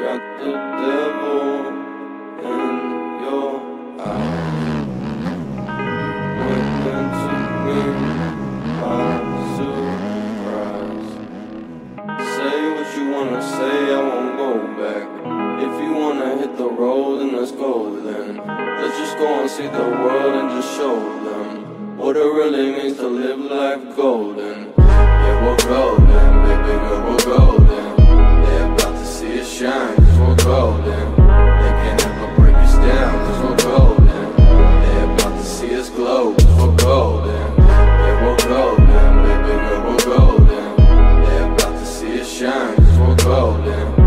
got the devil in your eyes. Went into me by surprise. Say what you wanna say, I won't go back. If you wanna hit the road, then let's go then. Let's just go and see the world and just show them what it really means to live life golden. Yeah, we're golden, baby girl, we're golden. They're about to see us shine, cause we're golden. They can't ever break us down, cause we're golden. They're about to see us glow, cause we're golden. Yeah, we're golden, baby girl, we're golden. They're about to see us shine, cause we're golden.